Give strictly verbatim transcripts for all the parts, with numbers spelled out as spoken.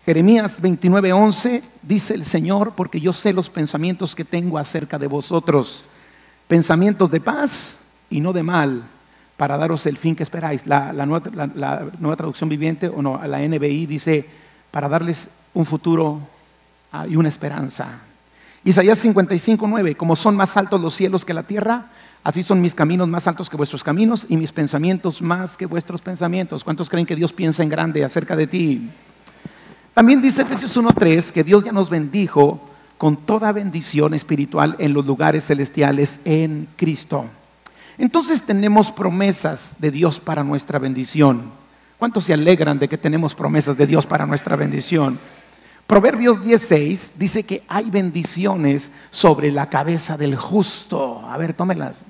Jeremías veintinueve once dice el Señor: porque yo sé los pensamientos que tengo acerca de vosotros, pensamientos de paz y no de mal, para daros el fin que esperáis. La, la, nueva, la, la nueva traducción viviente, o no, la N B I dice: para darles un futuro ah, y una esperanza. Isaías cincuenta y cinco nueve: como son más altos los cielos que la tierra, así son mis caminos más altos que vuestros caminos, y mis pensamientos más que vuestros pensamientos. ¿Cuántos creen que Dios piensa en grande acerca de ti? También dice Efesios uno tres que Dios ya nos bendijo con toda bendición espiritual en los lugares celestiales en Cristo. Entonces tenemos promesas de Dios para nuestra bendición. ¿Cuántos se alegran de que tenemos promesas de Dios para nuestra bendición? Proverbios diez seis dice que hay bendiciones sobre la cabeza del justo. A ver, tómelas.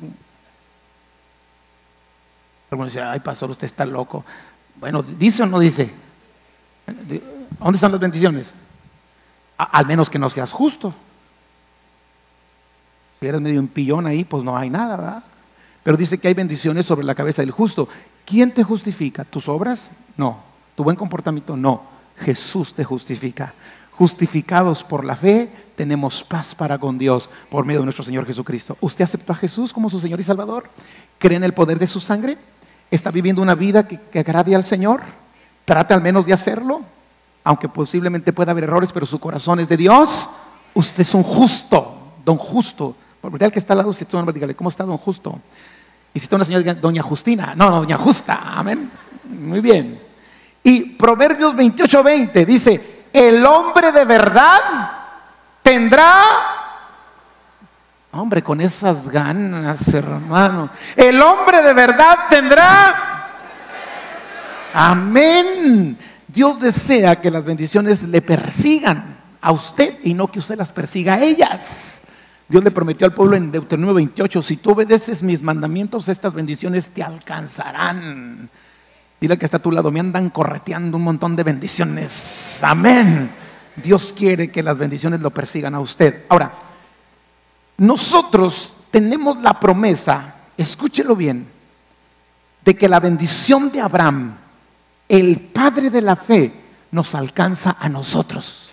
Algunos dicen: ay, pastor, usted está loco. Bueno, ¿dice o no dice? ¿Dónde están las bendiciones? A, al menos que no seas justo. Si eres medio empillón ahí, pues no hay nada, ¿verdad? Pero dice que hay bendiciones sobre la cabeza del justo. ¿Quién te justifica? ¿Tus obras? No. ¿Tu buen comportamiento? No. Jesús te justifica. Justificados por la fe, tenemos paz para con Dios por medio de nuestro Señor Jesucristo. ¿Usted aceptó a Jesús como su Señor y Salvador? ¿Cree en el poder de su sangre? ¿Está viviendo una vida que, que agrade al Señor? Trate al menos de hacerlo, aunque posiblemente pueda haber errores, pero su corazón es de Dios. Usted es un justo, don justo. Por el que está al lado, si está un hombre, dígale: ¿cómo está don justo? Y si está una señora, diga: doña Justina. No, no, doña Justa. Amén. Muy bien. Y Proverbios veintiocho veinte dice: el hombre de verdad tendrá... Hombre, con esas ganas, hermano. El hombre de verdad tendrá... Amén. Dios desea que las bendiciones le persigan a usted y no que usted las persiga a ellas. Dios le prometió al pueblo en Deuteronomio veintiocho: si tú obedeces mis mandamientos, estas bendiciones te alcanzarán. Dile al que está a tu lado: me andan correteando un montón de bendiciones. Amén. Dios quiere que las bendiciones lo persigan a usted. Ahora, nosotros tenemos la promesa, escúchelo bien, de que la bendición de Abraham, el padre de la fe, nos alcanza a nosotros.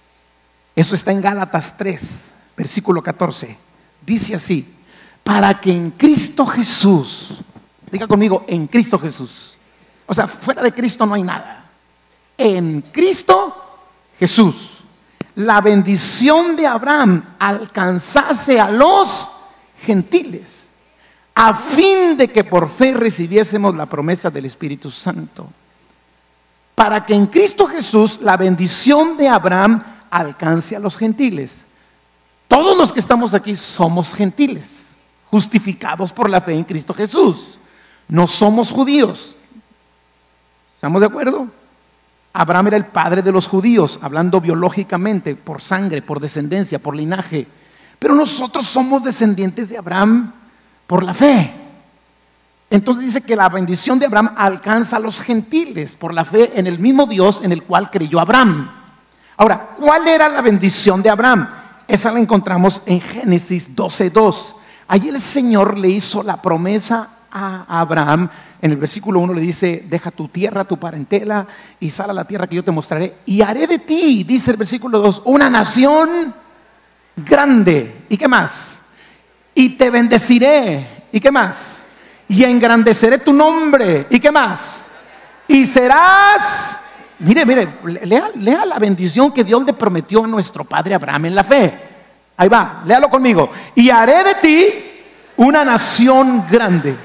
Eso está en Gálatas tres, versículo catorce. Dice así: para que en Cristo Jesús, diga conmigo, en Cristo Jesús. O sea, fuera de Cristo no hay nada. En Cristo Jesús, la bendición de Abraham alcanzase a los gentiles, a fin de que por fe recibiésemos la promesa del Espíritu Santo. Para que en Cristo Jesús la bendición de Abraham alcance a los gentiles. Todos los que estamos aquí somos gentiles, justificados por la fe en Cristo Jesús. No somos judíos. ¿Estamos de acuerdo? Abraham era el padre de los judíos, hablando biológicamente, por sangre, por descendencia, por linaje. Pero nosotros somos descendientes de Abraham por la fe. Entonces dice que la bendición de Abraham alcanza a los gentiles por la fe en el mismo Dios en el cual creyó Abraham. Ahora, ¿cuál era la bendición de Abraham? Esa la encontramos en Génesis doce dos. Allí el Señor le hizo la promesa a Abraham. En el versículo uno le dice: deja tu tierra, tu parentela, y sal a la tierra que yo te mostraré, y haré de ti, dice el versículo dos, una nación grande. ¿Y qué más? Y te bendeciré. ¿Y qué más? Y engrandeceré tu nombre. ¿Y qué más? Y serás... Mire, mire, lea, lea la bendición que Dios le prometió a nuestro padre Abraham en la fe. Ahí va, léalo conmigo. Y haré de ti una nación grande.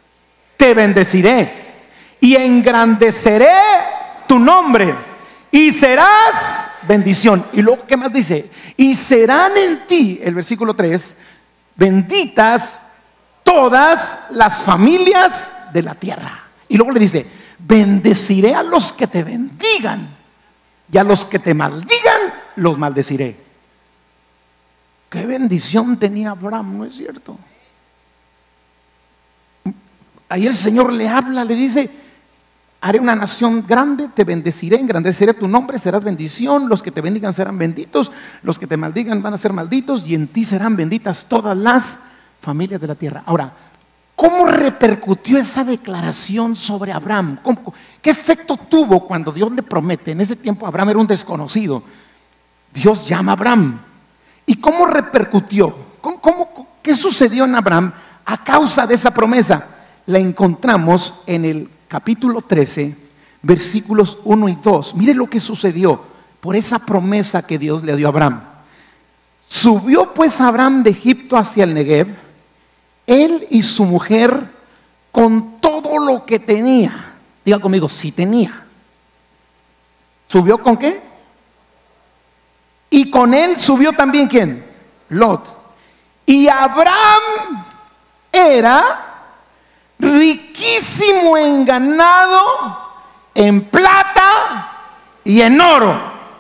Te bendeciré y engrandeceré tu nombre y serás bendición. Y luego, ¿qué más dice? Y serán en ti, el versículo tres, benditas todas las familias de la tierra. Y luego le dice: bendeciré a los que te bendigan y a los que te maldigan los maldeciré. Qué bendición tenía Abraham, ¿no es cierto? Ahí el Señor le habla, le dice: haré una nación grande, te bendeciré, engrandeceré tu nombre, serás bendición, los que te bendigan serán benditos, los que te maldigan van a ser malditos, y en ti serán benditas todas las familias de la tierra. Ahora, ¿Cómo repercutió esa declaración sobre Abraham? ¿Cómo, ¿Qué efecto tuvo cuando Dios le promete? En ese tiempo Abraham era un desconocido. Dios llama a Abraham. ¿Y cómo repercutió? ¿Cómo, cómo, ¿Qué sucedió en Abraham a causa de esa promesa? La encontramos en el capítulo trece, versículos uno y dos. Mire lo que sucedió por esa promesa que Dios le dio a Abraham. Subió pues Abraham de Egipto hacia el Negev, él y su mujer, con todo lo que tenía. Diga conmigo, sí tenía. ¿Subió con qué? Y con él subió también ¿quién? Lot. Y Abraham era riquísimo en ganado, en plata y en oro.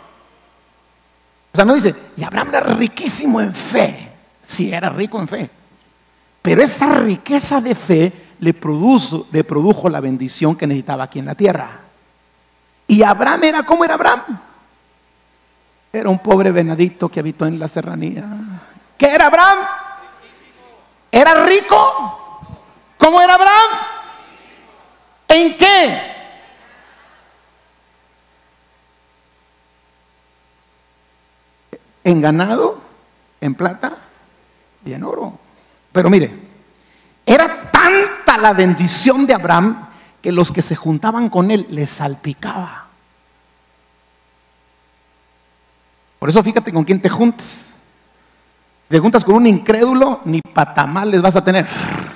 O sea, no dice, y Abraham era riquísimo en fe. Sí, era rico en fe. Pero esa riqueza de fe le produjo, le produjo la bendición que necesitaba aquí en la tierra. Y Abraham era, ¿cómo era Abraham? Era un pobre venadito que habitó en la serranía. ¿Qué era Abraham? ¿Era rico? ¿Cómo era Abraham? ¿En qué? En ganado, en plata y en oro. Pero mire, era tanta la bendición de Abraham que los que se juntaban con él les salpicaba. Por eso fíjate con quién te juntas. Si te juntas con un incrédulo, ni patamales vas a tener.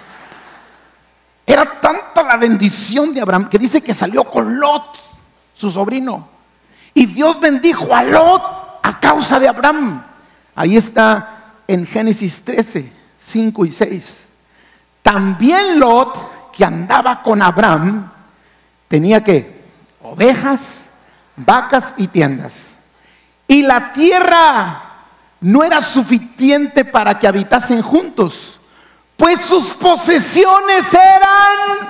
Era tanta la bendición de Abraham que dice que salió con Lot, su sobrino. Y Dios bendijo a Lot a causa de Abraham. Ahí está en Génesis trece, cinco y seis. También Lot, que andaba con Abraham, tenía que ovejas, vacas y tiendas. Y la tierra no era suficiente para que habitasen juntos, pues sus posesiones eran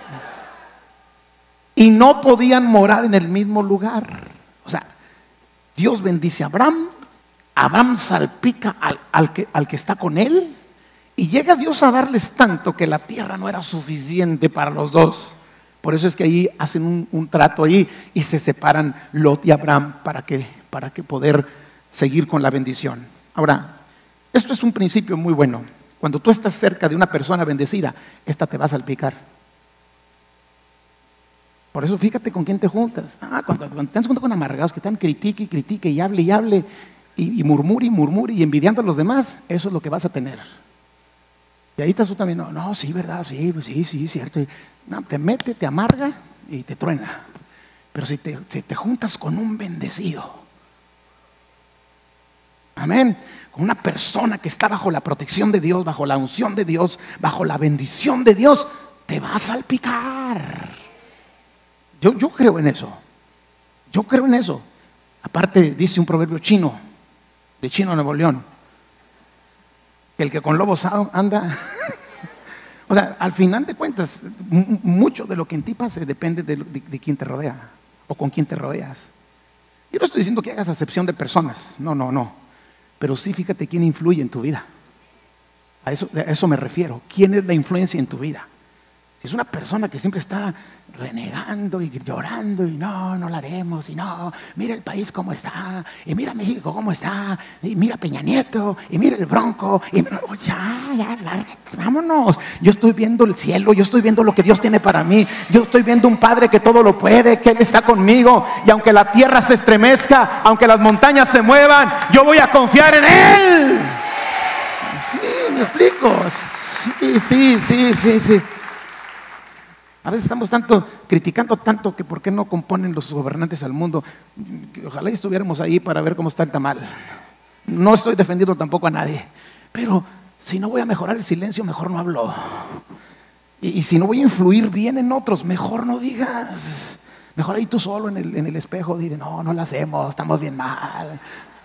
y no podían morar en el mismo lugar. O sea, Dios bendice a Abraham, Abraham salpica al, al, que, al que está con él, y llega Dios a darles tanto que la tierra no era suficiente para los dos. Por eso es que ahí hacen un, un trato ahí y se separan Lot y Abraham para que, para que poder seguir con la bendición. Ahora, esto es un principio muy bueno. Cuando tú estás cerca de una persona bendecida, esta te va a salpicar. Por eso fíjate con quién te juntas. Ah, cuando, cuando te juntas con amargados que están critique y critique y hable y hable y, y murmure y murmure y envidiando a los demás, eso es lo que vas a tener. Y ahí estás tú también, no, no, sí, verdad, sí, sí, sí, cierto. No, te mete, te amarga y te truena. Pero si te, si te juntas con un bendecido, amén, con una persona que está bajo la protección de Dios, bajo la unción de Dios, bajo la bendición de Dios, te va a salpicar. Yo, yo creo en eso. Yo creo en eso. Aparte dice un proverbio chino, de Chino Nuevo León, que el que con lobos anda. O sea, al final de cuentas, mucho de lo que en ti pase depende de, de, de quién te rodea o con quién te rodeas. Yo no estoy diciendo que hagas acepción de personas, no, no, no. Pero sí fíjate quién influye en tu vida. A eso, a eso me refiero. ¿Quién es la influencia en tu vida? Si es una persona que siempre está renegando y llorando y no, no la haremos y no, mira el país cómo está y mira México cómo está y mira Peña Nieto y mira el Bronco y mira, oh, ya, ya, lárgate, vámonos. Yo estoy viendo el cielo, yo estoy viendo lo que Dios tiene para mí, yo estoy viendo un Padre que todo lo puede, que Él está conmigo y aunque la tierra se estremezca, aunque las montañas se muevan, yo voy a confiar en Él. Sí, me explico. Sí, sí, sí, sí, sí. A veces estamos tanto criticando tanto que por qué no componen los gobernantes al mundo. Ojalá estuviéramos ahí para ver cómo está el tamal. No estoy defendiendo tampoco a nadie, pero si no voy a mejorar el silencio, mejor no hablo. Y, y si no voy a influir bien en otros, mejor no digas. Mejor ahí tú solo en el, en el espejo diré, no, no lo hacemos, estamos bien mal.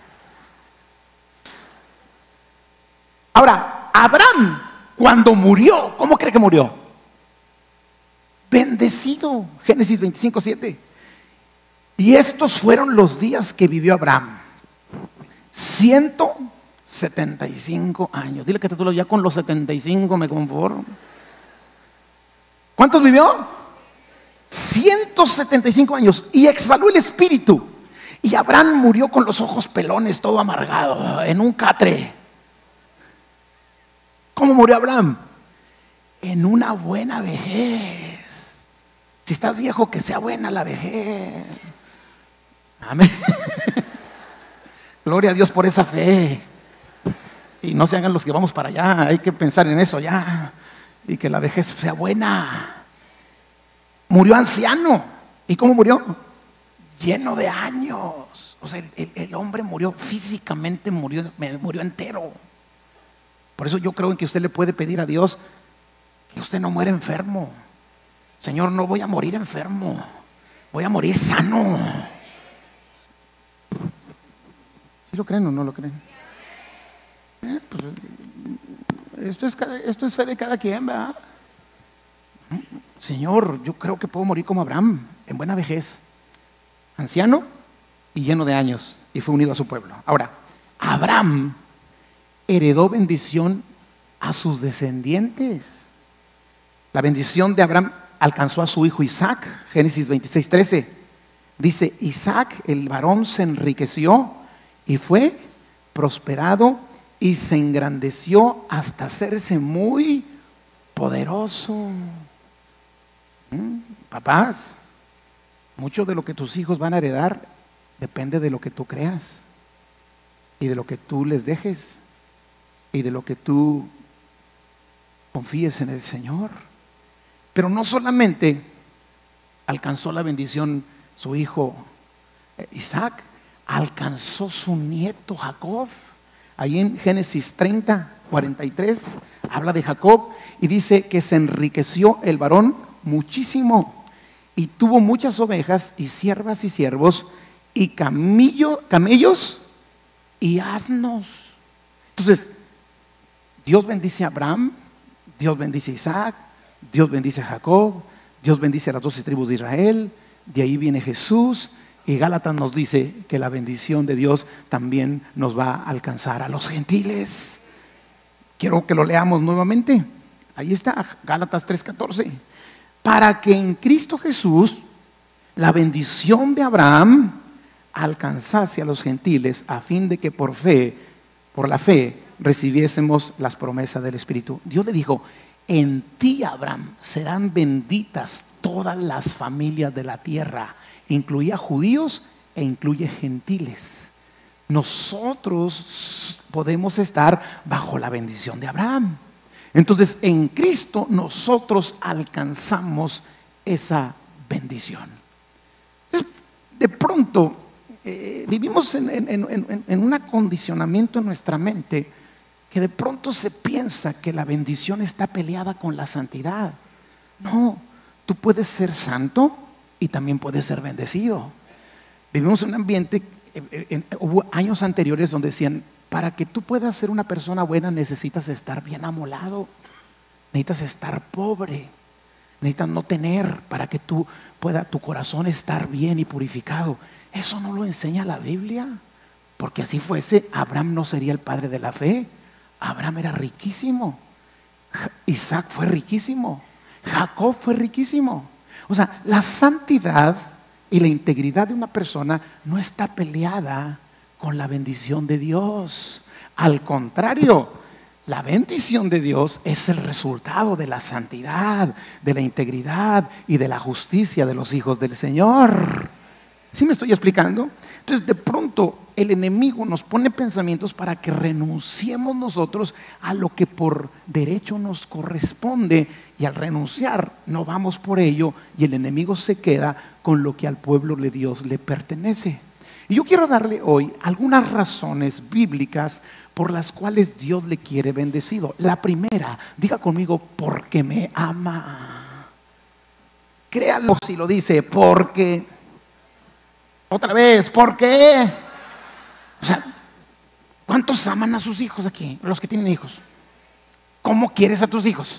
Ahora, Abraham, cuando murió, ¿cómo cree que murió? Bendecido. Génesis veinticinco, siete. Y estos fueron los días que vivió Abraham, ciento setenta y cinco años. Dile que te lo ya con los setenta y cinco me conformo. ¿Cuántos vivió? ciento setenta y cinco años. Y exhaló el espíritu. Y Abraham murió con los ojos pelones, todo amargado, en un catre. ¿Cómo murió Abraham? En una buena vejez. Si estás viejo, que sea buena la vejez. Amén. Gloria a Dios por esa fe. Y no se hagan los que vamos para allá. Hay que pensar en eso ya. Y que la vejez sea buena. Murió anciano. ¿Y cómo murió? Lleno de años. O sea, el, el, el hombre murió físicamente, murió, murió entero. Por eso yo creo en que usted le puede pedir a Dios que usted no muera enfermo. Señor, no voy a morir enfermo, voy a morir sano. ¿Sí lo creen o no lo creen? Eh, pues, esto, es, esto es fe de cada quien, ¿verdad? Señor, yo creo que puedo morir como Abraham, en buena vejez, anciano y lleno de años, y fue unido a su pueblo. Ahora, Abraham heredó bendición a sus descendientes. La bendición de Abraham alcanzó a su hijo Isaac. Génesis veintiséis, trece dice: Isaac, el varón, se enriqueció y fue prosperado y se engrandeció hasta hacerse muy poderoso. ¿Mm? Papás, mucho de lo que tus hijos van a heredar depende de lo que tú creas y de lo que tú les dejes y de lo que tú confíes en el Señor. Pero no solamente alcanzó la bendición su hijo Isaac, alcanzó su nieto Jacob. Ahí en Génesis treinta, cuarenta y tres habla de Jacob y dice que se enriqueció el varón muchísimo y tuvo muchas ovejas y siervas y siervos y camillo, camellos y asnos. Entonces, Dios bendice a Abraham, Dios bendice a Isaac, Dios bendice a Jacob, Dios bendice a las doce tribus de Israel. De ahí viene Jesús. Y Gálatas nos dice que la bendición de Dios también nos va a alcanzar a los gentiles. Quiero que lo leamos nuevamente. Ahí está, Gálatas tres catorce. Para que en Cristo Jesús la bendición de Abraham alcanzase a los gentiles, a fin de que por fe, por la fe, recibiésemos las promesas del Espíritu. Dios le dijo: en ti, Abraham, serán benditas todas las familias de la tierra. Incluía judíos e incluye gentiles. Nosotros podemos estar bajo la bendición de Abraham. Entonces, en Cristo nosotros alcanzamos esa bendición. Entonces, de pronto, eh, vivimos en, en, en, en un acondicionamiento en nuestra mente que de pronto se piensa que la bendición está peleada con la santidad. No, tú puedes ser santo y también puedes ser bendecido. Vivimos en un ambiente, en, en, hubo años anteriores donde decían: para que tú puedas ser una persona buena necesitas estar bien amolado, necesitas estar pobre, necesitas no tener para que tú pueda tu corazón estar bien y purificado. Eso no lo enseña la Biblia, porque así fuese, Abraham no sería el padre de la fe. Abraham era riquísimo, Isaac fue riquísimo, Jacob fue riquísimo. O sea, la santidad y la integridad de una persona no está peleada con la bendición de Dios. Al contrario, la bendición de Dios es el resultado de la santidad, de la integridad y de la justicia de los hijos del Señor. ¿Sí me estoy explicando? Entonces, de pronto el enemigo nos pone pensamientos para que renunciemos nosotros a lo que por derecho nos corresponde, y al renunciar no vamos por ello y el enemigo se queda con lo que al pueblo de Dios le pertenece. Y yo quiero darle hoy algunas razones bíblicas por las cuales Dios le quiere bendecido. La primera, diga conmigo: porque me ama. Créalo si lo dice, porque. Otra vez, ¿por qué? O sea, ¿cuántos aman a sus hijos aquí? Los que tienen hijos. ¿Cómo quieres a tus hijos?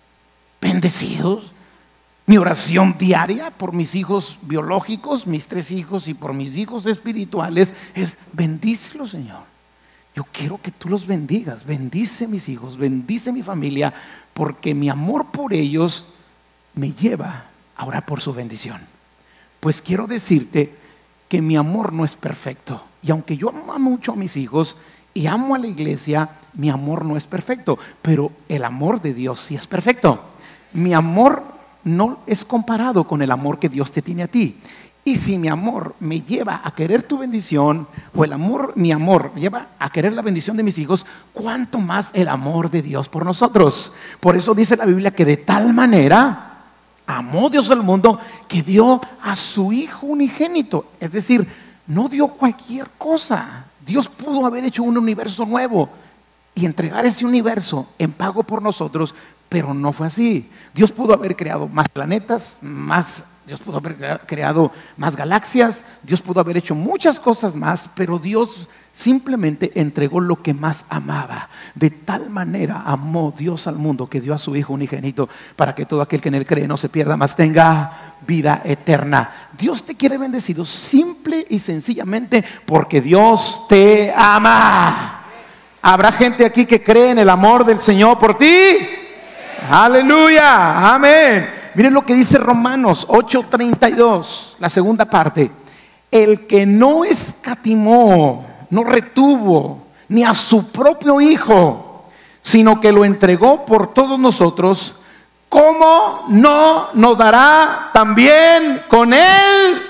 Bendecidos. Mi oración diaria por mis hijos biológicos, mis tres hijos, y por mis hijos espirituales es: bendícelos, Señor. Yo quiero que tú los bendigas. Bendice mis hijos, bendice mi familia, porque mi amor por ellos me lleva a orar por su bendición. Pues quiero decirte que mi amor no es perfecto. Y aunque yo amo mucho a mis hijos y amo a la iglesia, mi amor no es perfecto. Pero el amor de Dios sí es perfecto. Mi amor no es comparado con el amor que Dios te tiene a ti. Y si mi amor me lleva a querer tu bendición, o el amor, mi amor me lleva a querer la bendición de mis hijos, ¿cuánto más el amor de Dios por nosotros? Por eso dice la Biblia que de tal manera amó Dios al mundo que dio a su Hijo unigénito. Es decir, no dio cualquier cosa. Dios pudo haber hecho un universo nuevo y entregar ese universo en pago por nosotros, pero no fue así. Dios pudo haber creado más planetas, más Dios pudo haber creado más galaxias, Dios pudo haber hecho muchas cosas más, pero Dios simplemente entregó lo que más amaba. De tal manera amó Dios al mundo que dio a su Hijo unigénito para que todo aquel que en él cree no se pierda, mas tenga vida eterna. Dios te quiere bendecido simple y sencillamente porque Dios te ama. ¿Habrá gente aquí que cree en el amor del Señor por ti? Aleluya, amén. Miren lo que dice Romanos ocho treinta y dos, la segunda parte. El que no escatimó, no retuvo ni a su propio Hijo, sino que lo entregó por todos nosotros, ¿cómo no nos dará también con él?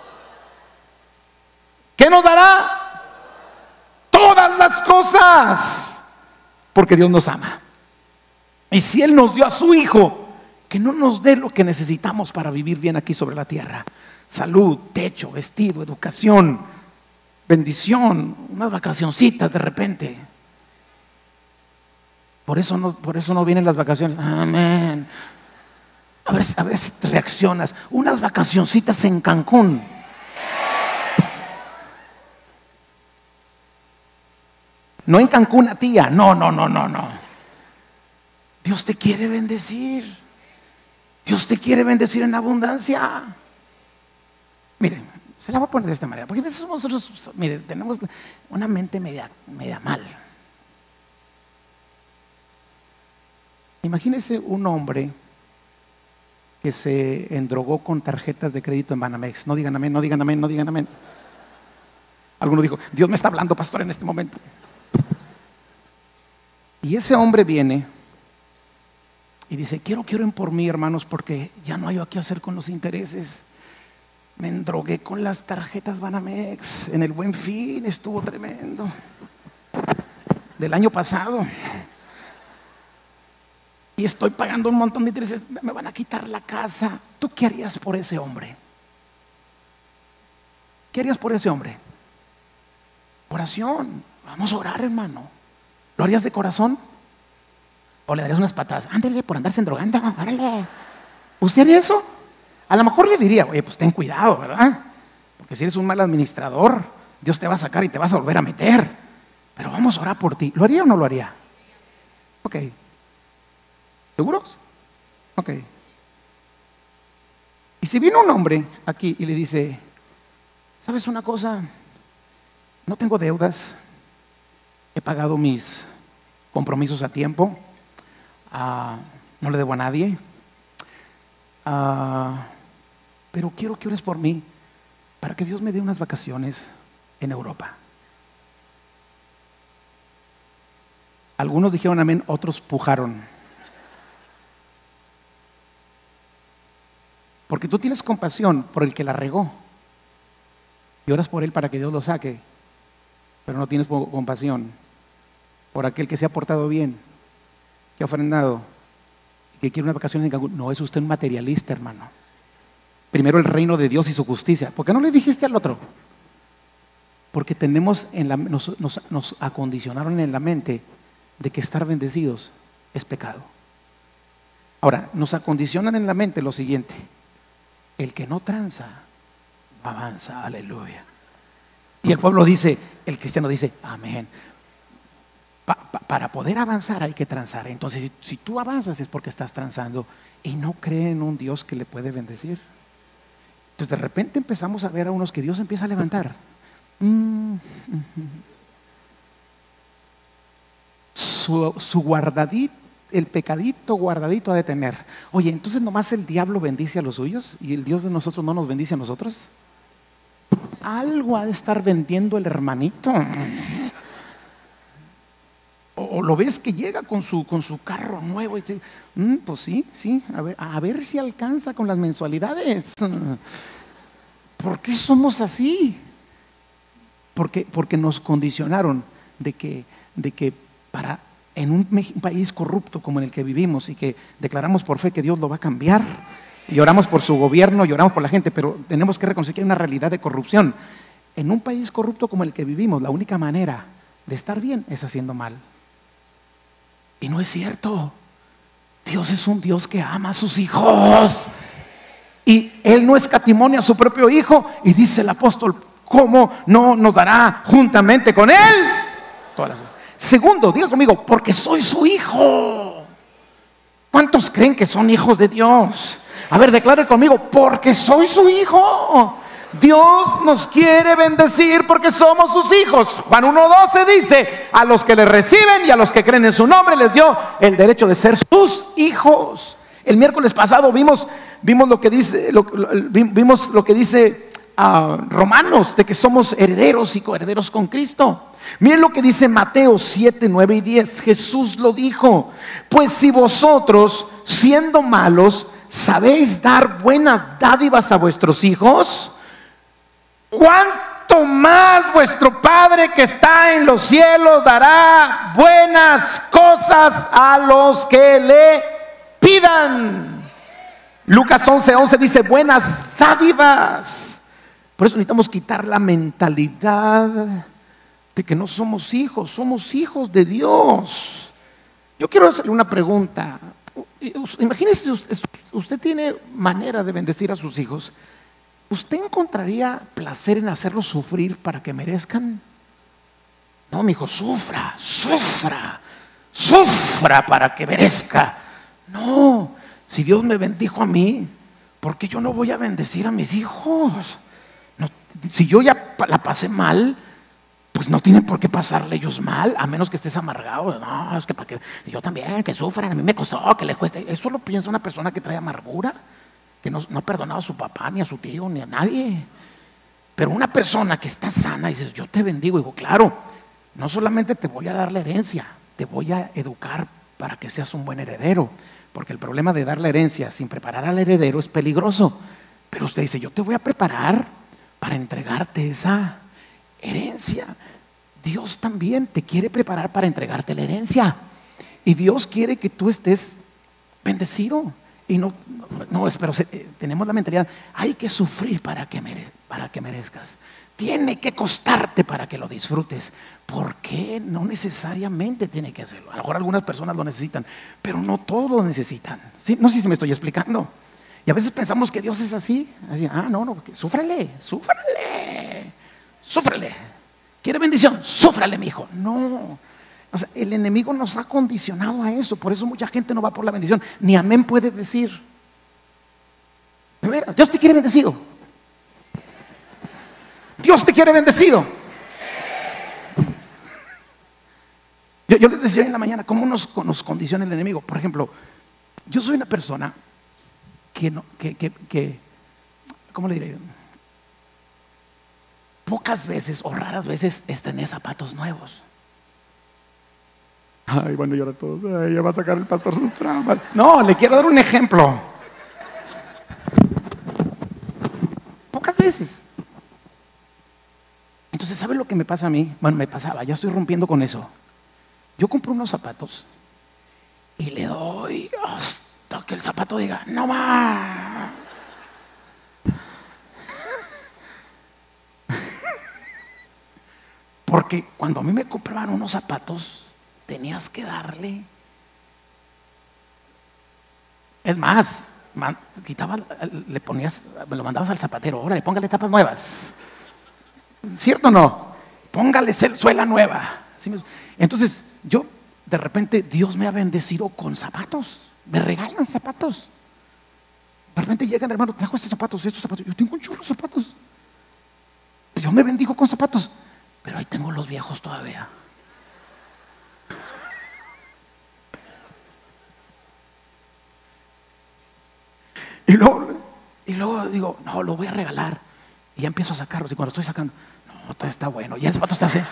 ¿Qué nos dará? Todas las cosas, porque Dios nos ama. Y si Él nos dio a su Hijo, que no nos dé lo que necesitamos para vivir bien aquí sobre la tierra: salud, techo, vestido, educación, bendición, unas vacacioncitas de repente. Por eso no, por eso no vienen las vacaciones. Amén. A ver, a ver si te reaccionas. Unas vacacioncitas en Cancún. No en Cancún, a tía. No, no, no, no, no. Dios te quiere bendecir. Dios te quiere bendecir en abundancia. Miren, se la voy a poner de esta manera, porque a veces nosotros, miren, tenemos una mente media, media mal. Imagínese un hombre que se endrogó con tarjetas de crédito en Banamex. No digan amén, no digan amén, no digan amén. Alguno dijo: Dios me está hablando, pastor, en este momento. Y ese hombre viene y dice: quiero que oren por mí, hermanos, porque ya no hay qué hacer con los intereses. Me endrogué con las tarjetas Banamex. En el Buen Fin estuvo tremendo. Del año pasado. Y estoy pagando un montón de intereses. Me van a quitar la casa. ¿Tú qué harías por ese hombre? ¿Qué harías por ese hombre? Oración. Vamos a orar, hermano. ¿Lo harías de corazón? ¿O le darías unas patadas? Ándale, por andarse endrogando, árale. ¿Usted haría eso? A lo mejor le diría: oye, pues ten cuidado, ¿verdad? Porque si eres un mal administrador, Dios te va a sacar y te vas a volver a meter. Pero vamos a orar por ti. ¿Lo haría o no lo haría? Ok. ¿Seguros? Ok. Y si viene un hombre aquí y le dice: ¿sabes una cosa? No tengo deudas. He pagado mis compromisos a tiempo. Uh, no le debo a nadie, uh, pero quiero que ores por mí para que Dios me dé unas vacaciones en Europa. Algunos dijeron amén, otros pujaron. Porque tú tienes compasión por el que la regó y oras por él para que Dios lo saque, pero no tienes compasión por aquel que se ha portado bien, que ha ofrendado, que quiere unas vacaciones en Cancún. No es usted un materialista, hermano. Primero el reino de Dios y su justicia. ¿Por qué no le dijiste al otro? Porque tenemos en la, nos, nos, nos acondicionaron en la mente de que estar bendecidos es pecado. Ahora, nos acondicionan en la mente lo siguiente: el que no tranza, avanza. Aleluya. Y el pueblo dice, el cristiano dice, amén. Pa, pa, para poder avanzar hay que transar. Entonces, si, si tú avanzas es porque estás transando y no creen en un Dios que le puede bendecir. Entonces, de repente empezamos a ver a unos que Dios empieza a levantar. Mm. Su, su guardadito el pecadito guardadito ha de tener. Oye, entonces nomás el diablo bendice a los suyos y el Dios de nosotros no nos bendice a nosotros. Algo ha de estar vendiendo el hermanito. O, o lo ves que llega con su, con su carro nuevo y te, mm, pues sí, sí, a ver, a ver si alcanza con las mensualidades. ¿Por qué somos así? Porque, porque nos condicionaron de que, de que para en un país corrupto como en el que vivimos y que declaramos por fe que Dios lo va a cambiar y oramos por su gobierno y oramos por la gente, pero tenemos que reconocer que hay una realidad de corrupción. En un país corrupto como el que vivimos, la única manera de estar bien es haciendo mal. Y no es cierto. Dios es un Dios que ama a sus hijos y Él no escatimó a su propio hijo. Y dice el apóstol, ¿cómo no nos dará juntamente con Él todas las cosas? Segundo, diga conmigo, porque soy su hijo. ¿Cuántos creen que son hijos de Dios? A ver, declare conmigo, porque soy su hijo. Dios nos quiere bendecir porque somos sus hijos. Juan uno doce dice, a los que le reciben y a los que creen en su nombre les dio el derecho de ser sus hijos. El miércoles pasado vimos, vimos lo que dice, lo, vimos lo que dice uh, Romanos, de que somos herederos y coherederos con Cristo. Miren lo que dice Mateo siete, nueve y diez. Jesús lo dijo, pues si vosotros, siendo malos, sabéis dar buenas dádivas a vuestros hijos, ¿cuánto más vuestro Padre que está en los cielos dará buenas cosas a los que le pidan? Lucas once, once dice buenas dádivas. Por eso necesitamos quitar la mentalidad de que no somos hijos, somos hijos de Dios. Yo quiero hacerle una pregunta. Imagínese, usted tiene manera de bendecir a sus hijos. ¿Usted encontraría placer en hacerlos sufrir para que merezcan? No, mi hijo, sufra, sufra, sufra para que merezca. No, si Dios me bendijo a mí, ¿por qué yo no voy a bendecir a mis hijos? No, si yo ya la pasé mal, pues no tienen por qué pasarle ellos mal, a menos que estés amargado. No, es que para que yo también, que sufran, a mí me costó, que les cueste. Eso lo piensa una persona que trae amargura, que no, no ha perdonado a su papá, ni a su tío, ni a nadie. Pero una persona que está sana, dices, yo te bendigo. Digo, claro, no solamente te voy a dar la herencia, te voy a educar para que seas un buen heredero. Porque el problema de dar la herencia sin preparar al heredero es peligroso. Pero usted dice, yo te voy a preparar para entregarte esa herencia. Dios también te quiere preparar para entregarte la herencia. Y Dios quiere que tú estés bendecido. Y no, no, no pero se, eh, tenemos la mentalidad, hay que sufrir para que, mere, para que merezcas. Tiene que costarte para que lo disfrutes. ¿Por qué? No necesariamente tiene que hacerlo. A lo mejor algunas personas lo necesitan, pero no todos lo necesitan. ¿Sí? No sé si me estoy explicando. Y a veces pensamos que Dios es así. así ah, no, no, súfrele, súfrele, súfrele. ¿Quiere bendición? Súfrale, mi hijo. No. O sea, el enemigo nos ha condicionado a eso. Por eso mucha gente no va por la bendición. Ni amén puede decir. De veras, Dios te quiere bendecido. Dios te quiere bendecido. Yo, yo les decía en la mañana cómo nos, nos condiciona el enemigo. Por ejemplo, yo soy una persona que, no, que, que, que ¿cómo le diré? Pocas veces o raras veces estrené zapatos nuevos. Ay, bueno, y ahora todos, ay, ya va a sacar el pastor sus traumas. No, le quiero dar un ejemplo. Pocas veces. Entonces, ¿sabe lo que me pasa a mí? Bueno, me pasaba, ya estoy rompiendo con eso. Yo compro unos zapatos y le doy hasta que el zapato diga, no más. Porque cuando a mí me compraban unos zapatos, tenías que darle. Es más, man, quitaba, le ponías, me lo mandabas al zapatero, órale, póngale tapas nuevas. ¿Cierto o no? Póngale suela nueva. Entonces, yo, de repente, Dios me ha bendecido con zapatos. Me regalan zapatos. De repente llegan, hermano, trajo estos zapatos, estos zapatos. Yo tengo un churro de zapatos. Dios me bendijo con zapatos. Pero ahí tengo los viejos todavía. Y luego, y luego digo, no, lo voy a regalar. Y ya empiezo a sacarlos. Y cuando estoy sacando, no, todavía está bueno. Y el zapato está así.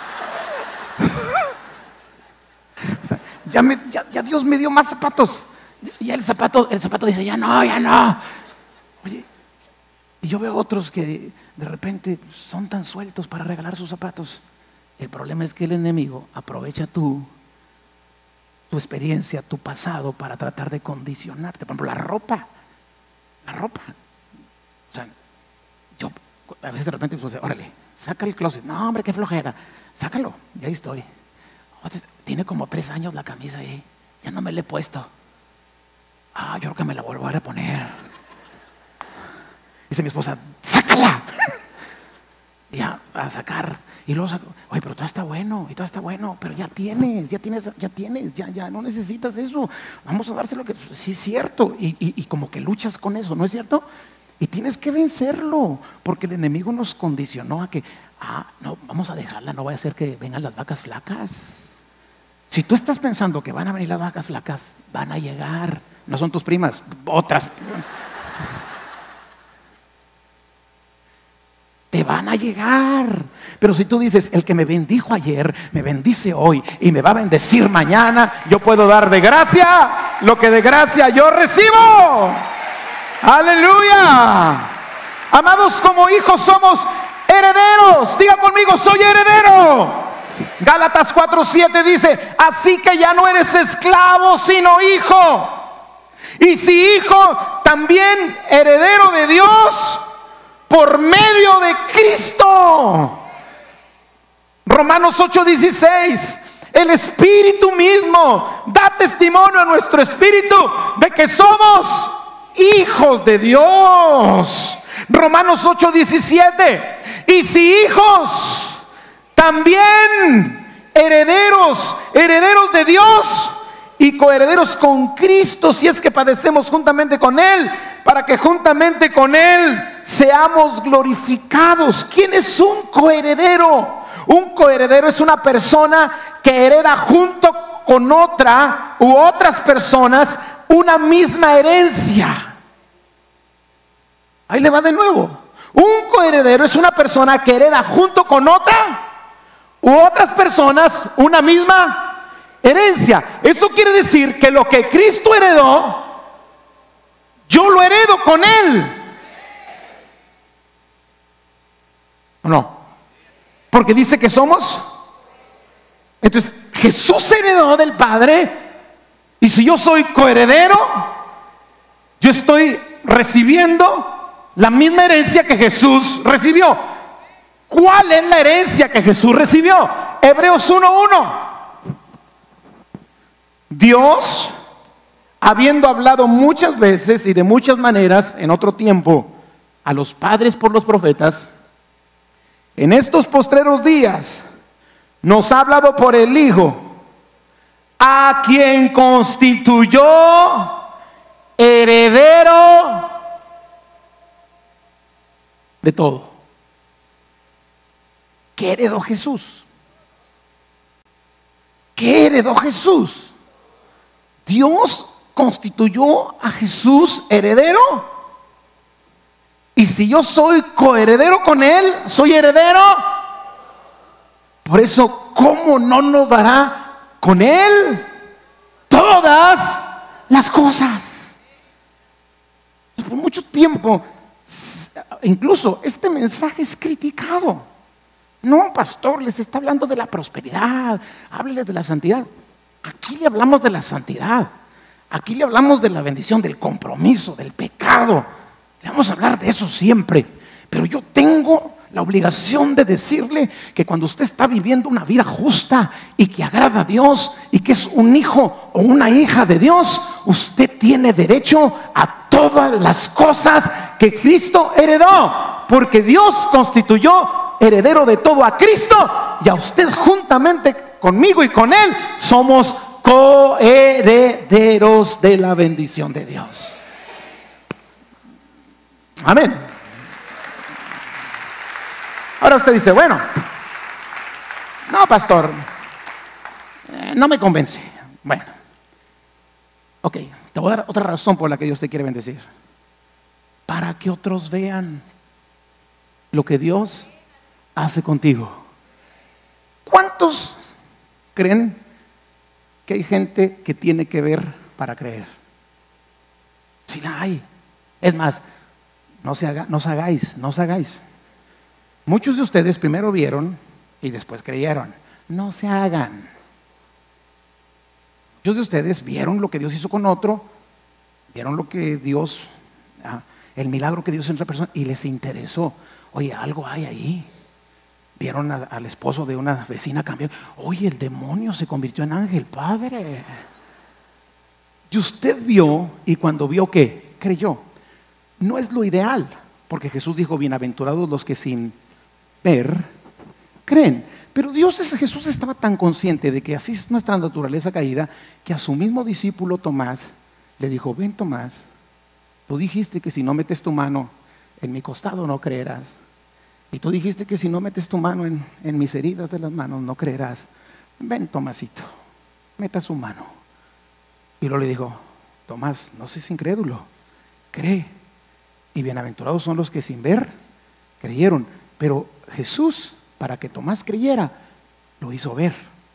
O sea, ya, me, ya, ya Dios me dio más zapatos. Y el zapato, el zapato dice, ya no, ya no. Oye, y yo veo otros que de repente son tan sueltos para regalar sus zapatos. El problema es que el enemigo aprovecha tu, tu experiencia, tu pasado, para tratar de condicionarte. Por ejemplo, la ropa. La ropa. O sea, yo a veces de repente pues, órale, saca el closet. No, hombre, qué flojera. Sácalo, y ahí estoy. Tiene como tres años la camisa ahí. Ya no me la he puesto. Ah, yo creo que me la vuelvo a reponer. Dice mi esposa, sácala. Ya, a sacar. Y luego saco, oye, pero todo está bueno, y todo está bueno, pero ya tienes, ya tienes, ya tienes, ya, ya no necesitas eso. Vamos a dárselo que sí es cierto. Y, y, y como que luchas con eso, ¿no es cierto? Y tienes que vencerlo, porque el enemigo nos condicionó a que, ah, no, vamos a dejarla, no vaya a ser que vengan las vacas flacas. Si tú estás pensando que van a venir las vacas flacas, van a llegar. No son tus primas, otras. Te van a llegar. Pero si tú dices, el que me bendijo ayer, me bendice hoy y me va a bendecir mañana, yo puedo dar de gracia lo que de gracia yo recibo. Aleluya. Amados, como hijos somos herederos. Diga conmigo, soy heredero. Gálatas cuatro siete dice, así que ya no eres esclavo sino hijo, y si hijo, también heredero de Dios por medio de Cristo. Romanos ocho dieciséis, el Espíritu mismo da testimonio a nuestro espíritu de que somos hijos de Dios. Romanos ocho diecisiete, y si hijos, también herederos, herederos de Dios y coherederos con Cristo, si es que padecemos juntamente con Él, para que juntamente con Él seamos glorificados. ¿Quién es un coheredero? Un coheredero es una persona que hereda junto con otra u otras personas una misma herencia. Ahí le va de nuevo. Un coheredero es una persona que hereda junto con otra u otras personas una misma herencia. Eso quiere decir que lo que Cristo heredó, yo lo heredo con Él. ¿O no? Porque dice que somos. Entonces Jesús heredó del Padre, y si yo soy coheredero, yo estoy recibiendo la misma herencia que Jesús recibió. ¿Cuál es la herencia que Jesús recibió? Hebreos uno uno. Dios, habiendo hablado muchas veces y de muchas maneras en otro tiempo a los padres por los profetas, en estos postreros días nos ha hablado por el Hijo, a quien constituyó heredero de todo. ¿Qué heredó Jesús? ¿Qué heredó Jesús? Dios constituyó a Jesús heredero. Y si yo soy coheredero con Él, soy heredero. Por eso, ¿cómo no nos dará con Él todas las cosas? Por mucho tiempo, incluso este mensaje es criticado. No, pastor, les está hablando de la prosperidad, hábleles de la santidad. Aquí le hablamos de la santidad. Aquí le hablamos de la bendición, del compromiso, del pecado. Le vamos a hablar de eso siempre. Pero yo tengo la obligación de decirle que cuando usted está viviendo una vida justa y que agrada a Dios y que es un hijo o una hija de Dios, usted tiene derecho a todas las cosas que Cristo heredó, porque Dios constituyó heredero de todo a Cristo, y a usted juntamente conmigo y con Él somos coherederos de la bendición de Dios. Amén. Ahora usted dice, bueno, no, pastor, eh, no me convence. Bueno, ok, te voy a dar otra razón por la que Dios te quiere bendecir. para que otros vean lo que Dios hace contigo. ¿Cuántos creen que hay gente que tiene que ver para creer? Sí la hay. Es más, no, se haga, no os hagáis, no os hagáis. Muchos de ustedes primero vieron y después creyeron. No se hagan. Muchos de ustedes vieron lo que Dios hizo con otro, vieron lo que Dios, ah, el milagro que Dios hizo en otra persona y les interesó. Oye, algo hay ahí. Vieron a, al esposo de una vecina cambiar. Oye, el demonio se convirtió en ángel, padre. Y usted vio, y cuando vio, ¿qué? Creyó. No es lo ideal, porque Jesús dijo, bienaventurados los que sin ver creen. Pero Dios, Jesús estaba tan consciente de que así es nuestra naturaleza caída, que a su mismo discípulo Tomás le dijo, ven Tomás, tú dijiste que si no metes tu mano en mi costado no creerás. Y tú dijiste que si no metes tu mano en, en mis heridas de las manos no creerás. Ven Tomasito, meta su mano. Y luego le dijo, Tomás, no seas incrédulo, cree. Y bienaventurados son los que sin ver creyeron. Pero Jesús, para que Tomás creyera, lo hizo ver.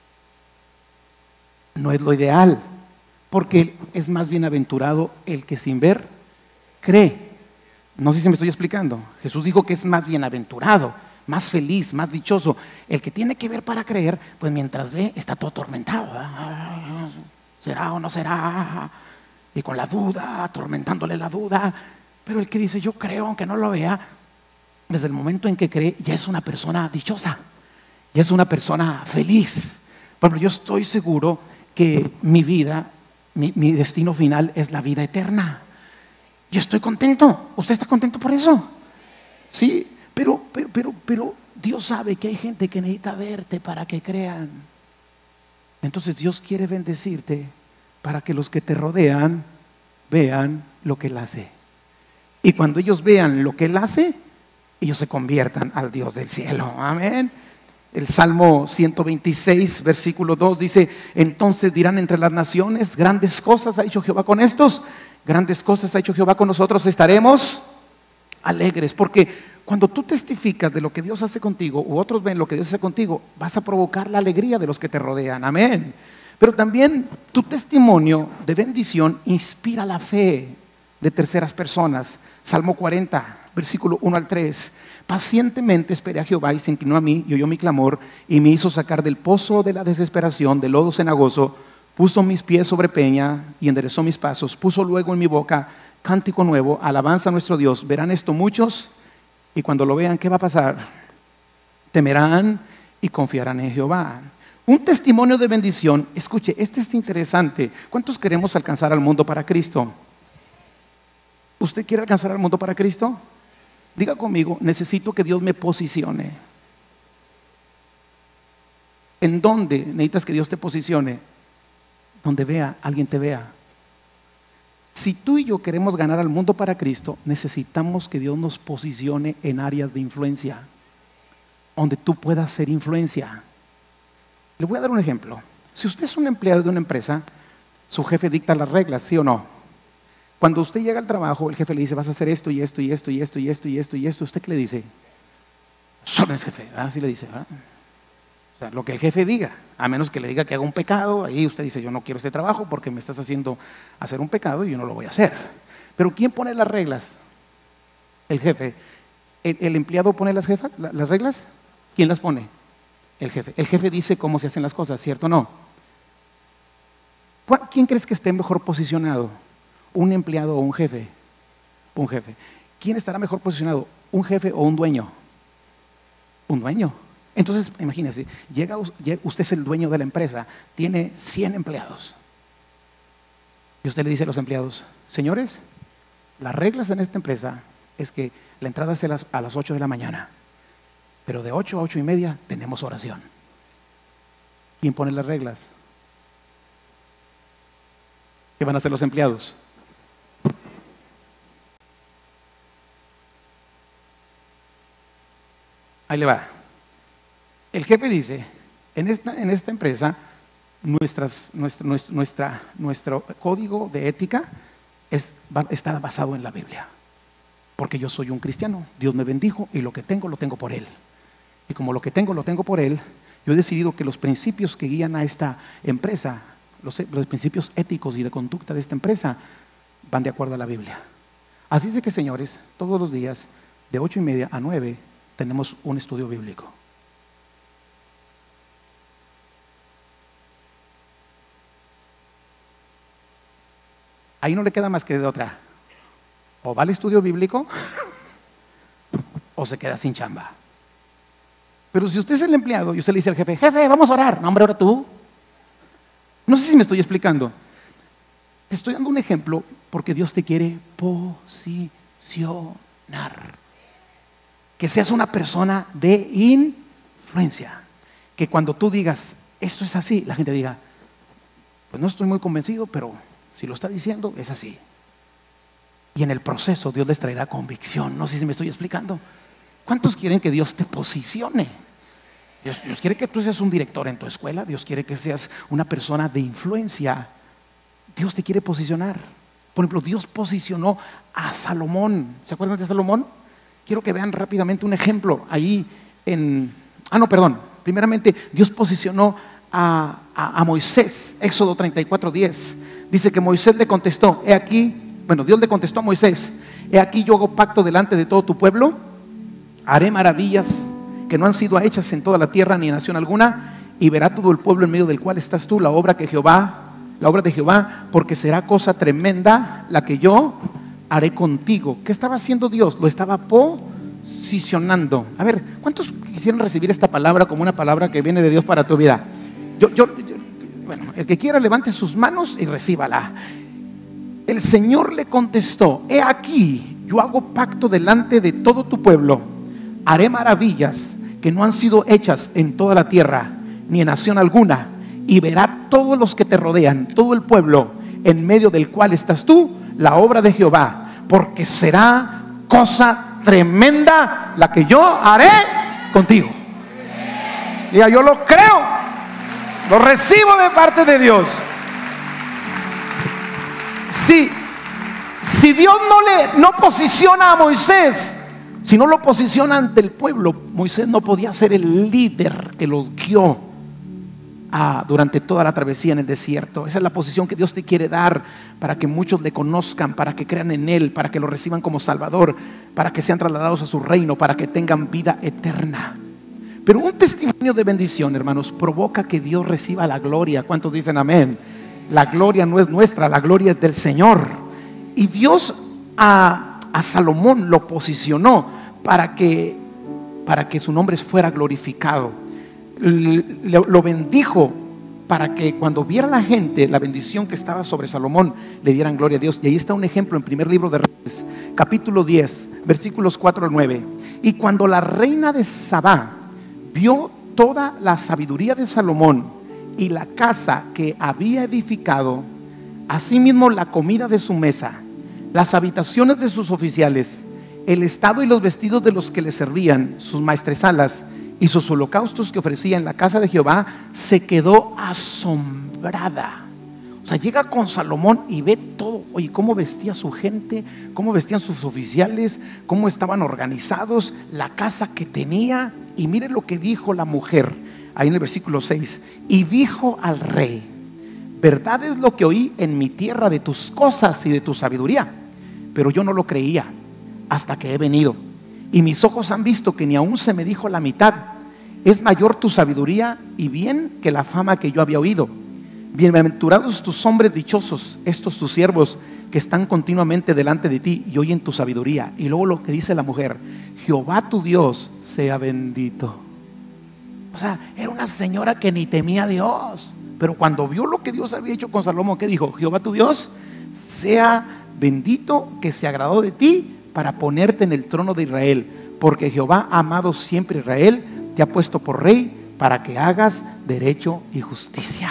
No es lo ideal, porque es más bienaventurado el que sin ver cree. No sé si me estoy explicando. Jesús dijo que es más bienaventurado, más feliz, más dichoso el que tiene que ver para creer. Pues mientras ve está todo atormentado. ¿Será o no será? Y con la duda, atormentándole la duda. Pero el que dice yo creo aunque no lo vea, desde el momento en que cree ya es una persona dichosa, ya es una persona feliz. Bueno, yo estoy seguro que mi vida, mi, mi destino final es la vida eterna. Yo estoy contento. ¿Usted está contento por eso? Sí, pero, pero, pero, pero Dios sabe que hay gente que necesita verte para que crean. Entonces Dios quiere bendecirte para que los que te rodean vean lo que Él hace. Y cuando ellos vean lo que Él hace, ellos se conviertan al Dios del cielo. Amén. El Salmo ciento veintiséis, versículo dos dice, entonces dirán entre las naciones, grandes cosas ha hecho Jehová con estos, grandes cosas ha hecho Jehová con nosotros, estaremos alegres. Porque cuando tú testificas de lo que Dios hace contigo, u otros ven lo que Dios hace contigo, vas a provocar la alegría de los que te rodean. Amén. Pero también tu testimonio de bendición inspira la fe de terceras personas. Salmo cuarenta, versículo uno al tres. Pacientemente esperé a Jehová y se inclinó a mí y oyó mi clamor y me hizo sacar del pozo de la desesperación, del lodo cenagoso. Puso mis pies sobre peña y enderezó mis pasos. Puso luego en mi boca cántico nuevo, alabanza a nuestro Dios. Verán esto muchos y cuando lo vean, ¿qué va a pasar? Temerán y confiarán en Jehová. Un testimonio de bendición. Escuche, este es interesante. ¿Cuántos queremos alcanzar al mundo para Cristo? ¿Usted quiere alcanzar al mundo para Cristo? Diga conmigo, necesito que Dios me posicione. ¿En dónde necesitas que Dios te posicione? Donde vea, alguien te vea. Si tú y yo queremos ganar al mundo para Cristo, necesitamos que Dios nos posicione en áreas de influencia, donde tú puedas ser influencia. Le voy a dar un ejemplo. Si usted es un empleado de una empresa, su jefe dicta las reglas, ¿sí o no? Cuando usted llega al trabajo, el jefe le dice, vas a hacer esto y esto y esto y esto y esto y esto y esto. ¿Usted qué le dice? Solo es jefe, así le dice, ¿verdad? O sea, lo que el jefe diga, a menos que le diga que haga un pecado, ahí usted dice, yo no quiero este trabajo porque me estás haciendo hacer un pecado y yo no lo voy a hacer. Pero ¿quién pone las reglas? El jefe. ¿El, el empleado pone las, jefas, las reglas? ¿Quién las pone? El jefe. El jefe dice cómo se hacen las cosas, ¿cierto o no? ¿Quién crees que esté mejor posicionado? ¿Un empleado o un jefe? Un jefe. ¿Quién estará mejor posicionado? ¿Un jefe o un dueño? Un dueño. Entonces, imagínese, llega, usted es el dueño de la empresa, tiene cien empleados. Y usted le dice a los empleados, señores, las reglas en esta empresa es que la entrada es a las, a las ocho de la mañana, pero de ocho a ocho y media tenemos oración. ¿Quién pone las reglas? ¿Qué van a hacer los empleados? Ahí le va. El jefe dice, en esta, en esta empresa, nuestras, nuestra, nuestra, nuestro código de ética es, está basado en la Biblia. porque yo soy un cristiano. Dios me bendijo y lo que tengo, lo tengo por Él. Y como lo que tengo, lo tengo por Él, yo he decidido que los principios que guían a esta empresa, los, los principios éticos y de conducta de esta empresa, van de acuerdo a la Biblia. Así es de que, señores, todos los días, de ocho y media a nueve, tenemos un estudio bíblico. Ahí no le queda más que de otra. O va al estudio bíblico o se queda sin chamba. Pero si usted es el empleado y usted le dice al jefe, jefe, vamos a orar. No, hombre, ora tú. No sé si me estoy explicando. Te estoy dando un ejemplo porque Dios te quiere posicionar. Que seas una persona de influencia. Que cuando tú digas, esto es así, la gente diga, pues no estoy muy convencido, pero si lo está diciendo, es así. Y en el proceso Dios les traerá convicción. No sé si me estoy explicando. ¿Cuántos quieren que Dios te posicione? Dios, Dios quiere que tú seas un director en tu escuela. Dios quiere que seas una persona de influencia. Dios te quiere posicionar. Por ejemplo, Dios posicionó a Salomón. ¿Se acuerdan de Salomón? Quiero que vean rápidamente un ejemplo ahí en... Ah, no, perdón. Primeramente, Dios posicionó a, a, a Moisés. Éxodo treinta y cuatro, diez. Dice que Moisés le contestó, he aquí, bueno, Dios le contestó a Moisés, he aquí yo hago pacto delante de todo tu pueblo, haré maravillas que no han sido hechas en toda la tierra ni en nación alguna, y verá todo el pueblo en medio del cual estás tú, la obra que Jehová, la obra de Jehová, porque será cosa tremenda la que yo haré contigo. ¿Qué estaba haciendo Dios? Lo estaba posicionando. A ver, ¿cuántos quisieran recibir esta palabra como una palabra que viene de Dios para tu vida? Yo, yo, yo Bueno, el que quiera levante sus manos y recíbala. El Señor le contestó, he aquí, yo hago pacto delante de todo tu pueblo, haré maravillas que no han sido hechas en toda la tierra, ni en nación alguna, y verá todos los que te rodean, todo el pueblo en medio del cual estás tú, la obra de Jehová, porque será cosa tremenda la que yo haré contigo. Diga, yo lo creo. Lo recibo de parte de Dios. Si, si Dios no le no posiciona a Moisés, si no lo posiciona ante el pueblo, Moisés no podía ser el líder que los guió a, durante toda la travesía en el desierto. Esa es la posición que Dios te quiere dar para que muchos le conozcan, para que crean en Él, para que lo reciban como Salvador, para que sean trasladados a su reino, para que tengan vida eterna. Pero un testimonio de bendición, hermanos, provoca que Dios reciba la gloria. ¿Cuántos dicen amén? La gloria no es nuestra, la gloria es del Señor. Y Dios a, a Salomón lo posicionó para que, para que su nombre fuera glorificado. Lo, lo bendijo para que cuando viera la gente la bendición que estaba sobre Salomón, le dieran gloria a Dios. Y ahí está un ejemplo en primer libro de Reyes, capítulo diez, versículos cuatro al nueve. Y cuando la reina de Sabá vio toda la sabiduría de Salomón y la casa que había edificado, asimismo la comida de su mesa, las habitaciones de sus oficiales, el estado y los vestidos de los que le servían, sus maestresalas y sus holocaustos que ofrecía en la casa de Jehová, se quedó asombrada. O sea, llega con Salomón y ve todo. Oye, cómo vestía su gente, cómo vestían sus oficiales, cómo estaban organizados, la casa que tenía. Y mire lo que dijo la mujer ahí en el versículo seis. Y dijo al rey: verdad es lo que oí en mi tierra de tus cosas y de tu sabiduría, pero yo no lo creía hasta que he venido, y mis ojos han visto que ni aún se me dijo la mitad. Es mayor tu sabiduría y bien que la fama que yo había oído. Bienaventurados tus hombres dichosos, estos tus siervos que están continuamente delante de ti y oyen tu sabiduría. Y luego lo que dice la mujer: Jehová tu Dios sea bendito. O sea, era una señora que ni temía a Dios, pero cuando vio lo que Dios había hecho con Salomón, ¿qué dijo? Jehová tu Dios sea bendito, que se agradó de ti para ponerte en el trono de Israel, porque Jehová ha amado siempre a Israel, te ha puesto por rey para que hagas derecho y justicia.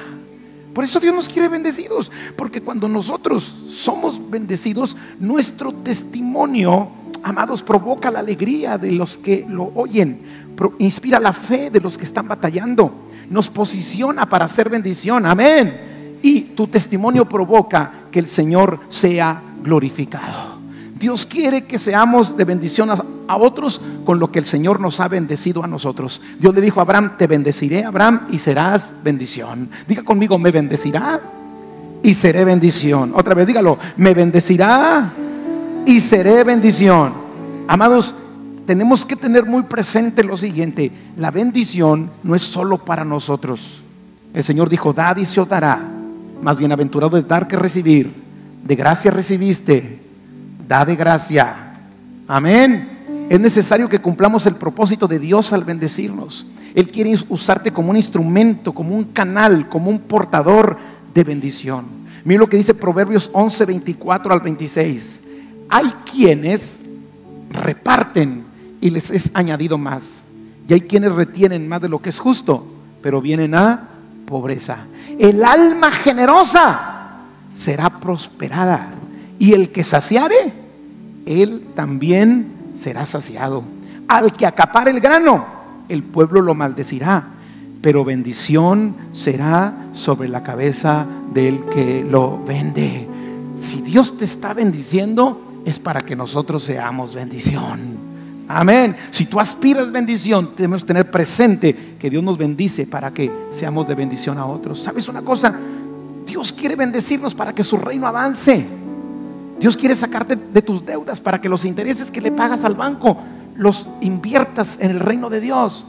Por eso Dios nos quiere bendecidos, porque cuando nosotros somos bendecidos, nuestro testimonio, amados, provoca la alegría de los que lo oyen, inspira la fe de los que están batallando, nos posiciona para hacer bendición, amén. Y tu testimonio provoca que el Señor sea glorificado. Dios quiere que seamos de bendición a, a otros con lo que el Señor nos ha bendecido a nosotros. Dios le dijo a Abraham: te bendeciré, Abraham, y serás bendición. Diga conmigo: me bendecirá y seré bendición. Otra vez dígalo: me bendecirá y seré bendición. Amados, tenemos que tener muy presente lo siguiente: la bendición no es solo para nosotros. El Señor dijo: dad y se os dará. Más bienaventurado es dar que recibir. De gracia recibiste, da de gracia. Amén. Es necesario que cumplamos el propósito de Dios al bendecirnos. Él quiere usarte como un instrumento, como un canal, como un portador de bendición. Mira lo que dice Proverbios once, veinticuatro al veintiséis. Hay quienes reparten y les es añadido más, y hay quienes retienen más de lo que es justo, pero vienen a pobreza. El alma generosa será prosperada, y el que saciare, él también será saciado. Al que acapare el grano, el pueblo lo maldecirá, pero bendición será sobre la cabeza del que lo vende. Si Dios te está bendiciendo, es para que nosotros seamos bendición. Amén. Si tú aspiras bendición, debemos tener presente que Dios nos bendice para que seamos de bendición a otros. ¿Sabes una cosa? Dios quiere bendecirnos para que su reino avance. Dios quiere sacarte de tus deudas para que los intereses que le pagas al banco los inviertas en el reino de Dios.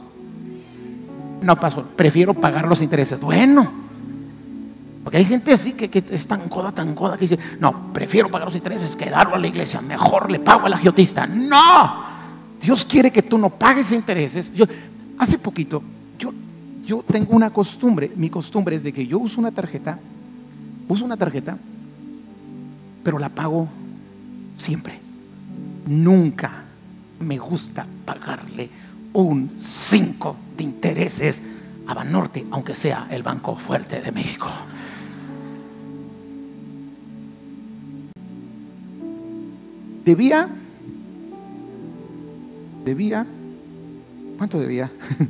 No, pastor, prefiero pagar los intereses. Bueno, porque hay gente así que, que es tan coda, tan coda, que dice: no, prefiero pagar los intereses que darlo a la iglesia. Mejor le pago al agiotista. No, Dios quiere que tú no pagues intereses. Yo, hace poquito, yo, yo tengo una costumbre. Mi costumbre es de que yo uso una tarjeta, uso una tarjeta, pero la pago siempre. Nunca me gusta pagarle un cinco de intereses a Banorte, aunque sea el Banco Fuerte de México. Debía, debía, ¿cuánto debía?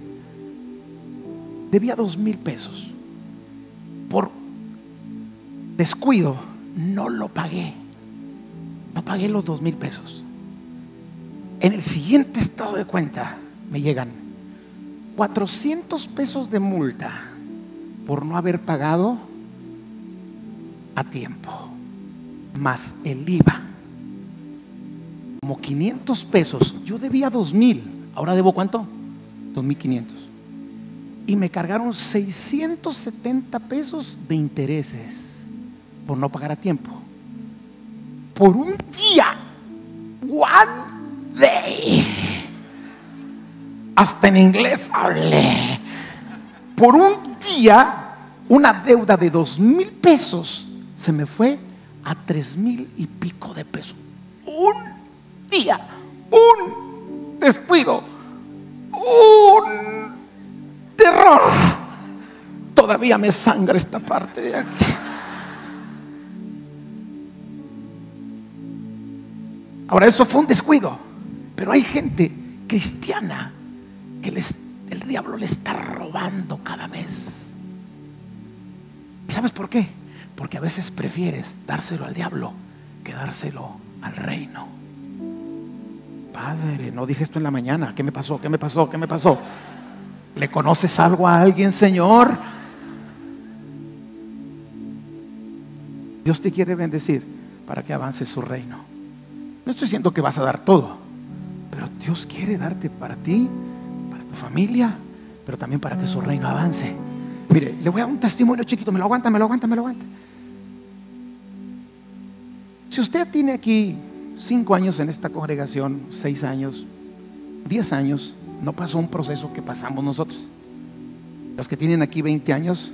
Debía dos mil pesos. Por descuido no lo pagué. No pagué los dos mil pesos. En el siguiente estado de cuenta me llegan cuatrocientos pesos de multa por no haber pagado a tiempo, más el I V A, como quinientos pesos. Yo debía dos mil, ahora debo ¿cuánto? dos mil quinientos. Y me cargaron seiscientos setenta pesos de intereses por no pagar a tiempo. Por un día, one day. Hasta en inglés hablé. Por un día, una deuda de dos mil pesos se me fue a tres mil y pico de pesos. Un día, un descuido, un terror. Todavía me sangra esta parte de aquí. Ahora, eso fue un descuido, pero hay gente cristiana que les, el diablo le está robando cada mes. ¿Y sabes por qué? Porque a veces prefieres dárselo al diablo que dárselo al reino. Padre, no dije esto en la mañana. ¿Qué me pasó? ¿Qué me pasó? ¿Qué me pasó? ¿Le conoces algo a alguien, Señor? Dios te quiere bendecir para que avance su reino. No estoy diciendo que vas a dar todo, pero Dios quiere darte para ti, para tu familia, pero también para que su reino avance. Mire, le voy a dar un testimonio chiquito. Me lo aguanta, me lo aguanta, me lo aguanta. Si usted tiene aquí cinco años en esta congregación, seis años, diez años, no pasó un proceso que pasamos nosotros. Los que tienen aquí veinte años,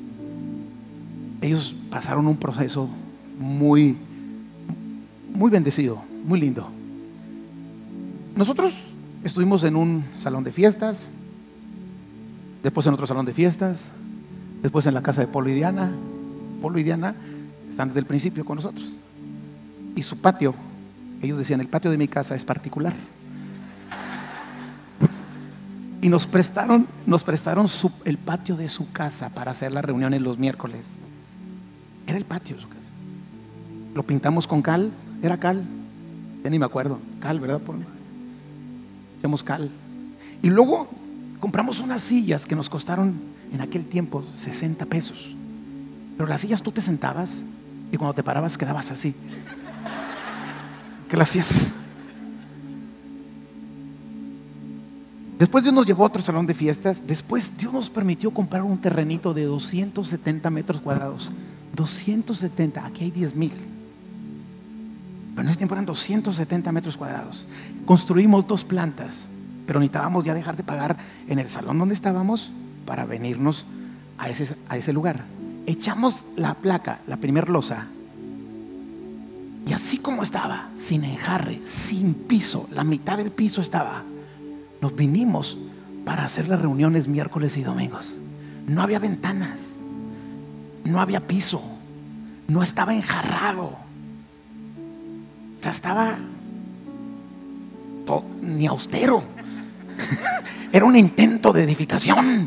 ellos pasaron un proceso muy, muy bendecido, muy lindo. Nosotros estuvimos en un salón de fiestas, después en otro salón de fiestas, después en la casa de Polo y Diana. Polo y Diana están desde el principio con nosotros. Y su patio, ellos decían: el patio de mi casa es particular. Y nos prestaron, nos prestaron su, el patio de su casa para hacer las reuniones los miércoles. Era el patio de su casa. Lo pintamos con cal, era cal. Ya ni me acuerdo. Cal, ¿verdad? Echamos cal. Y luego compramos unas sillas que nos costaron en aquel tiempo sesenta pesos. Pero las sillas tú te sentabas y cuando te parabas quedabas así. ¿Qué las hacías? Después Dios nos llevó a otro salón de fiestas. Después Dios nos permitió comprar un terrenito de doscientos setenta metros cuadrados. doscientos setenta, aquí hay diez mil. Pero en ese tiempo eran doscientos setenta metros cuadrados. Construimos dos plantas, pero necesitábamos ya dejar de pagar en el salón donde estábamos para venirnos a ese, a ese lugar. Echamos la placa, la primer losa, y así como estaba, sin enjarre, sin piso, la mitad del piso estaba. Nos vinimos para hacer las reuniones miércoles y domingos. No había ventanas, no había piso, no estaba enjarrado. O sea, estaba todo, ni austero. Era un intento de edificación.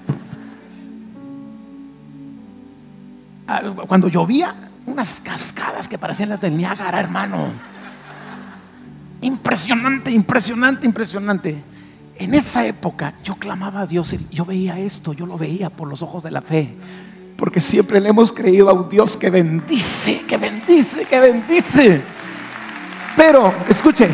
Cuando llovía, unas cascadas que parecían las del Niágara, hermano. Impresionante, impresionante, impresionante. En esa época yo clamaba a Dios y yo veía esto, yo lo veía por los ojos de la fe, porque siempre le hemos creído a un Dios que bendice, que bendice, que bendice. Pero, escuche,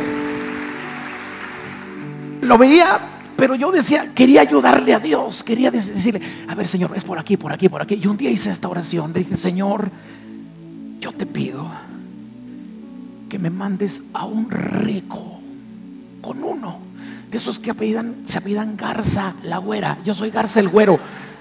lo veía, pero yo decía, quería ayudarle a Dios, quería decirle, a ver, Señor, es por aquí, por aquí, por aquí. Y un día hice esta oración, le dije, Señor, yo te pido que me mandes a un rico, con uno de esos que apellidan, se apellidan Garza la güera. Yo soy Garza el güero.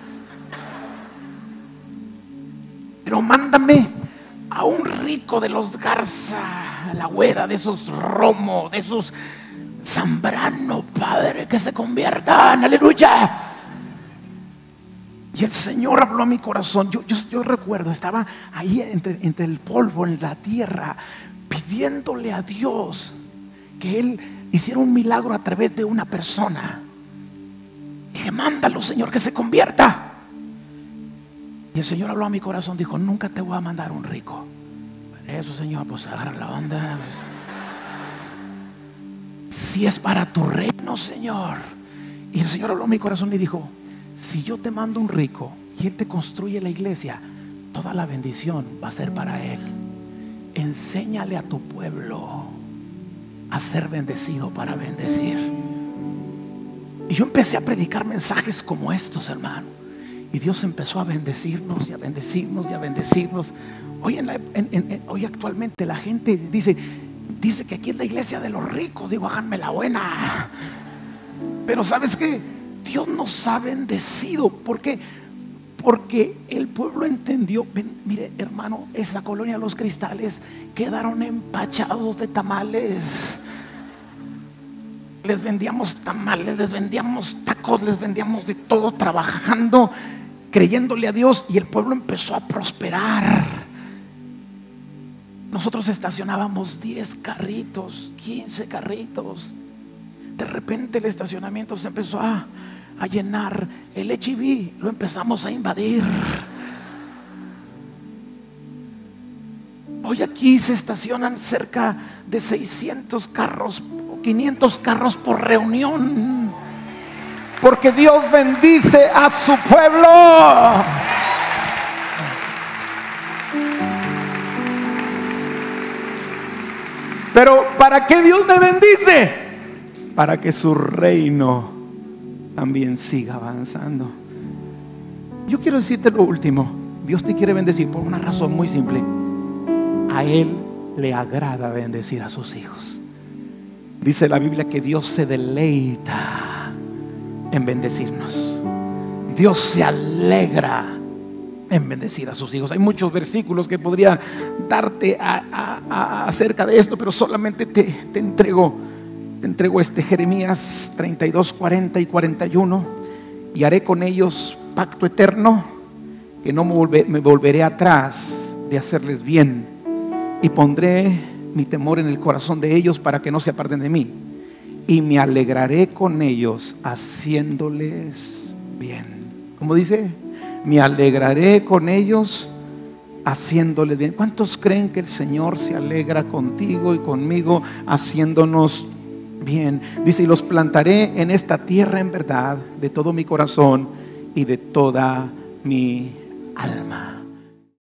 Pero mándame a un rico de los Garza la güera, de esos Romo, de esos Zambrano, Padre, que se conviertan, aleluya. Y el Señor habló a mi corazón. Yo, yo, yo recuerdo, estaba ahí entre, entre el polvo en la tierra, pidiéndole a Dios que Él hiciera un milagro a través de una persona. Dije, mándalo, Señor, que se convierta. Y el Señor habló a mi corazón, dijo, nunca te voy a mandar un rico. Eso, Señor, pues agarra la onda. Si es para tu reino, Señor. Y el Señor habló a mi corazón y dijo, si yo te mando un rico y Él te construye la iglesia, toda la bendición va a ser para Él. Enséñale a tu pueblo a ser bendecido para bendecir. Y yo empecé a predicar mensajes como estos, hermano. Y Dios empezó a bendecirnos y a bendecirnos y a bendecirnos. Hoy, en la, en, en, hoy actualmente la gente dice, dice que aquí es la iglesia de los ricos. Digo, háganme la buena. Pero ¿sabes qué? Dios nos ha bendecido. ¿Por qué? Porque el pueblo entendió. Ven, mire, hermano, esa colonia Los Cristales quedaron empachados de tamales. Les vendíamos tamales, les vendíamos tacos, les vendíamos de todo, trabajando, creyéndole a Dios, y el pueblo empezó a prosperar. Nosotros estacionábamos diez carritos, quince carritos. De repente el estacionamiento se empezó a, a llenar. El H E B lo empezamos a invadir. Hoy aquí se estacionan cerca de seiscientos carros, quinientos carros por reunión, porque Dios bendice a su pueblo. Pero ¿para qué Dios me bendice? Para que su reino también siga avanzando. Yo quiero decirte lo último. Dios te quiere bendecir por una razón muy simple. A Él le agrada bendecir a sus hijos. Dice la Biblia que Dios se deleita en bendecirnos. Dios se alegra en bendecir a sus hijos. Hay muchos versículos que podría darte a, a, a, acerca de esto, pero solamente te, te entrego te entrego este Jeremías treinta y dos, cuarenta y cuarenta y uno. Y haré con ellos pacto eterno, que no me, volver, me volveré atrás de hacerles bien, y pondré mi temor en el corazón de ellos para que no se aparten de mí, y me alegraré con ellos haciéndoles bien. ¿Cómo dice? Me alegraré con ellos haciéndoles bien. ¿Cuántos creen que el Señor se alegra contigo y conmigo haciéndonos bien? Dice, y los plantaré en esta tierra en verdad, de todo mi corazón y de toda mi alma.